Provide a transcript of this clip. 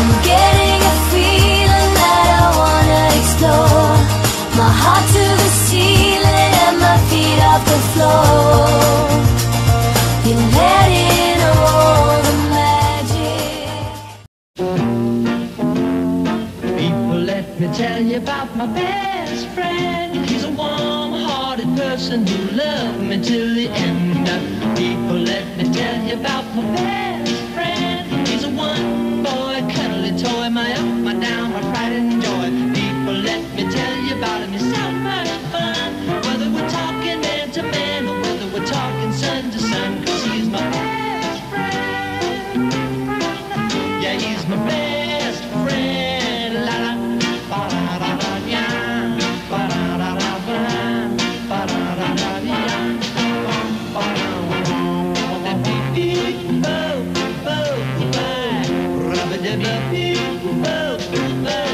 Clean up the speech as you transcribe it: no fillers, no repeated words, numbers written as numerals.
getting a feeling that I wanna explore. My heart to the ceiling and my feet off the floor. You're letting all the magic. People, let me tell you about my best friend. He's a warm-hearted person who loved me till the end. People, let me tell you about my best friend. He's a one-boy cuddly toy, my up, my down, my pride and joy. People, let me tell you about him. He's so much fun. Whether we're talking man to man or whether we're talking sun to sun, 'cause he's my best friend. Yeah, he's my best friend. La la, ba da da da ya, ba da da da ba, ba da da da ya, ba da da beep beep, bo bo bye, rubba dubba beep bo bye.